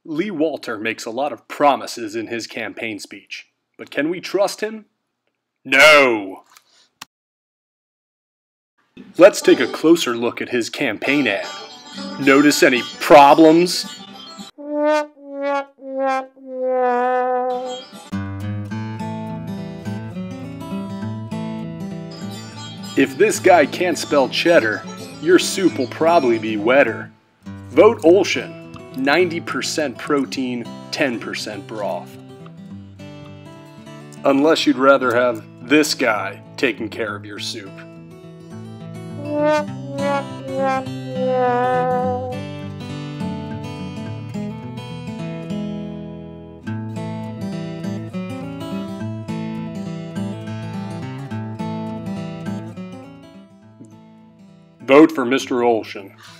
Lee Walter makes a lot of promises in his campaign speech, but can we trust him? No! Let's take a closer look at his campaign ad. Notice any problems? If this guy can't spell cheddar, your soup will probably be wetter. Vote Olshan, 90% protein, 10% broth. Unless you'd rather have this guy taking care of your soup. Vote for Mr. Olshan.